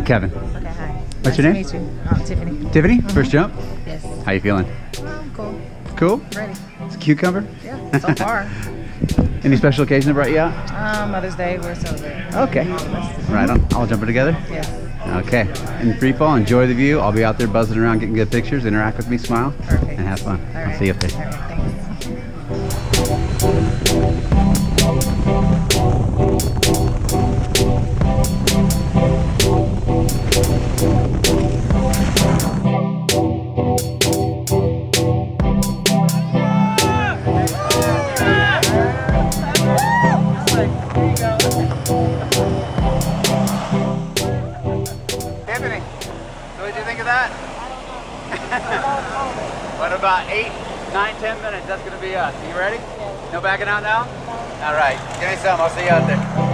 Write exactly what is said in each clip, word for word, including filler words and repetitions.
Kevin. Okay, hi. What's nice your name? To meet you. I'm Tiffany. Tiffany, Mm-hmm. first jump? Yes. How you feeling? I'm cool. Cool? Ready. It's a cucumber? Yeah, so far. Any special occasion that brought you out? Um, Mother's Day, we're celebrating. Okay. Right on. All jumping together? Yes. Okay. In free fall, enjoy the view. I'll be out there buzzing around, getting good pictures. Interact with me, smile, Perfect. and have fun. All right. I'll see you up there. All right, thanks. Tiffany, so what did you think of that? What about eight, nine, ten minutes? That's gonna be us. You ready? Yes. No backing out now? All right, give me some. I'll see you out there.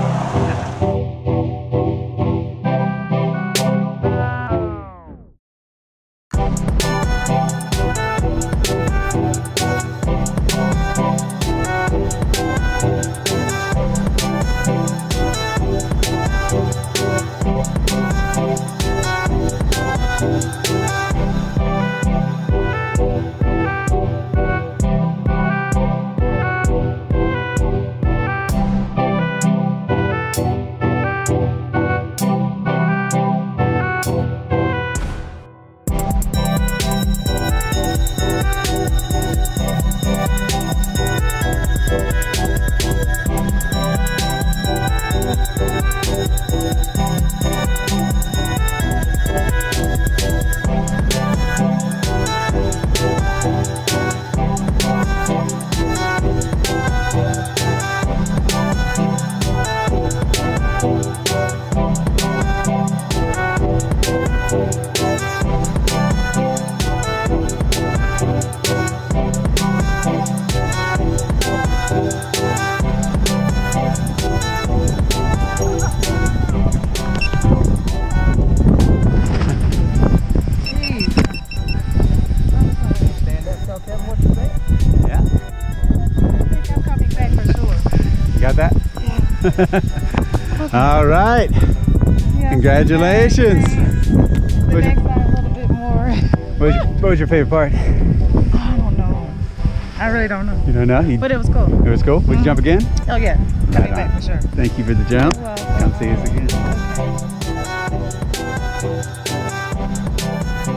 All right. Yeah, Congratulations. The next time a little bit more. What was, your, what was your favorite part? I don't know. I really don't know. You don't know? You, But it was cool. it was cool. Would Mm-hmm. you jump again? Oh yeah. Coming Right back on. for sure. Thank you for the jump. You're welcome. Come see us again.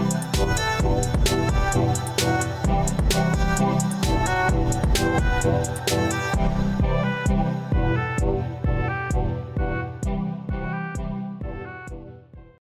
Okay.